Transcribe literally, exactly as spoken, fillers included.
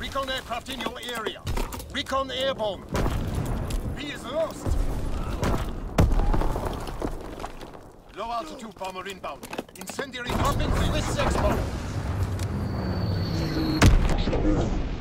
Recon aircraft in your area. Recon airborne. B is lost. Low altitude bomber inbound. Incendiary dropping with six bomb.